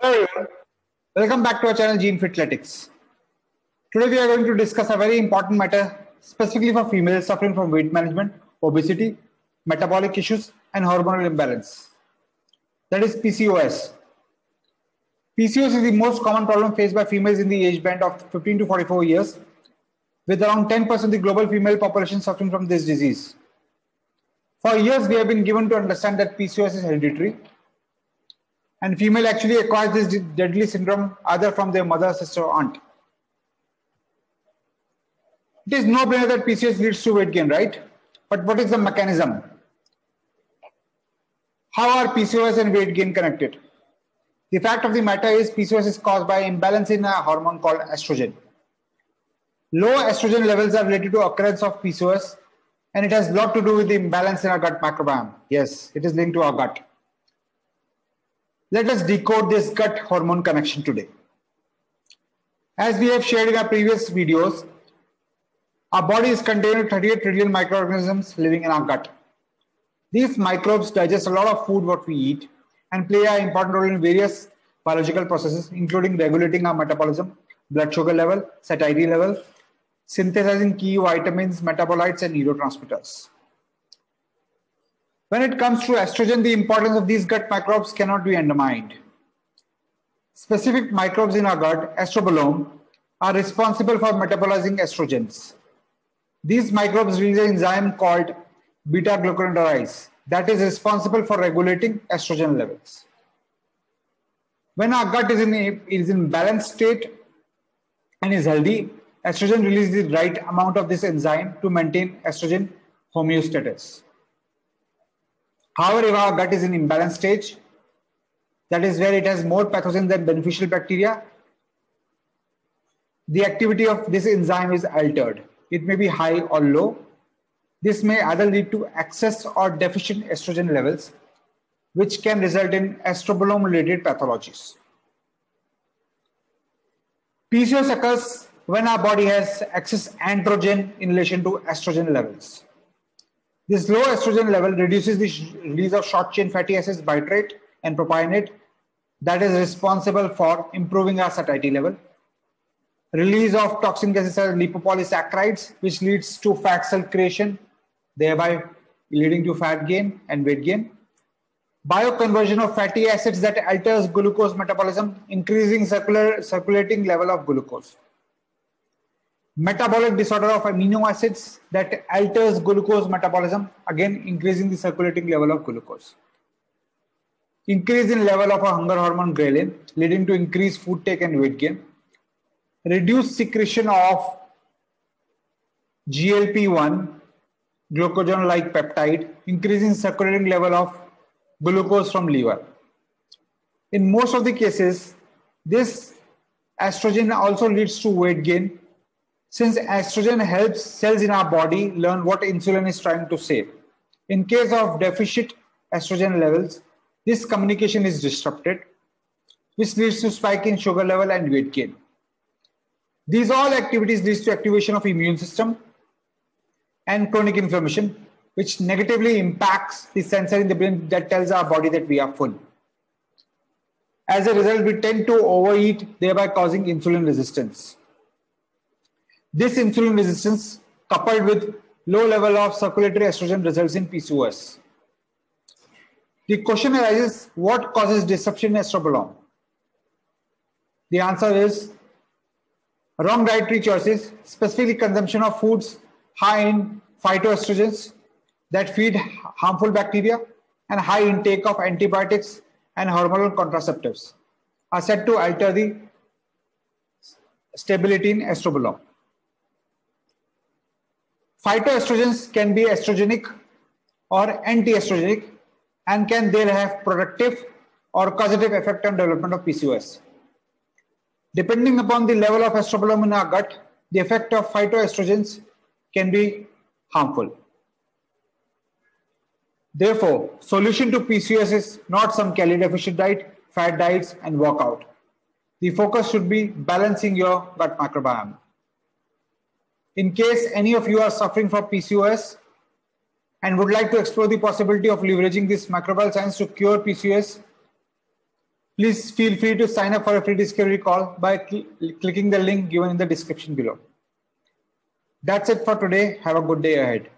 everyone, welcome back to our channel Gene Fitletics. Today we are going to discuss a very important matter specifically for females suffering from weight management, obesity, metabolic issues and hormonal imbalance. That is PCOS. PCOS is the most common problem faced by females in the age band of 15 to 44 years, with around 10% of the global female population suffering from this disease. For years we have been given to understand that PCOS is hereditary, and female actually acquires this deadly syndrome either from their mother, sister, or aunt. It is no brainer that PCOS leads to weight gain, right? But what is the mechanism? How are PCOS and weight gain connected? The fact of the matter is PCOS is caused by imbalance in a hormone called estrogen. Low estrogen levels are related to occurrence of PCOS, and it has a lot to do with the imbalance in our gut microbiome. Yes, it is linked to our gut. Let us decode this gut hormone connection today. As we have shared in our previous videos, our body is contained with 38 trillion microorganisms living in our gut. These microbes digest a lot of food what we eat and play an important role in various biological processes, including regulating our metabolism, blood sugar level, satiety level, synthesizing key vitamins, metabolites, and neurotransmitters. When it comes to estrogen, the importance of these gut microbes cannot be undermined. Specific microbes in our gut, estrobolome, are responsible for metabolizing estrogens. These microbes release an enzyme called beta-glucuronidase that is responsible for regulating estrogen levels. When our gut is in balanced state and is healthy, estrogen releases the right amount of this enzyme to maintain estrogen homeostasis. However, if our gut is in imbalanced stage, that is where it has more pathogens than beneficial bacteria, the activity of this enzyme is altered. It may be high or low. This may either lead to excess or deficient estrogen levels, which can result in estrobolome-related pathologies. PCOS occurs when our body has excess androgen in relation to estrogen levels. This low estrogen level reduces the release of short-chain fatty acids bitrate and propionate that is responsible for improving our satiety level. Release of toxin gases such as lipopolysaccharides, which leads to fat cell creation, thereby leading to fat gain and weight gain. Bioconversion of fatty acids that alters glucose metabolism, increasing circulating level of glucose. Metabolic disorder of amino acids that alters glucose metabolism, again increasing the circulating level of glucose. Increase in level of a hunger hormone ghrelin, leading to increased food take and weight gain. Reduced secretion of GLP-1, glucagon-like peptide, increasing circulating level of glucose from liver. In most of the cases, this estrogen also leads to weight gain, since estrogen helps cells in our body learn what insulin is trying to say. In case of deficient estrogen levels, this communication is disrupted, which leads to spike in sugar level and weight gain. These all activities leads to activation of immune system and chronic inflammation, which negatively impacts the sensor in the brain that tells our body that we are full. As a result, we tend to overeat, thereby causing insulin resistance. This insulin resistance, coupled with low level of circulatory estrogen, results in PCOS. The question arises, what causes disruption in estrobolome? The answer is wrong dietary choices, specifically consumption of foods high in phytoestrogens that feed harmful bacteria, and high intake of antibiotics and hormonal contraceptives are said to alter the stability in estrobolome. Phytoestrogens can be estrogenic or anti-estrogenic and can there have productive or causative effect on development of PCOS. Depending upon the level of estrobolome in our gut, the effect of phytoestrogens can be harmful. Therefore, solution to PCOS is not some calorie deficit diet, fat diets, and workout. The focus should be balancing your gut microbiome. In case any of you are suffering from PCOS and would like to explore the possibility of leveraging this microbial science to cure PCOS, Please feel free to sign up for a free discovery call by clicking the link given in the description below. That's it for today. Have a good day ahead.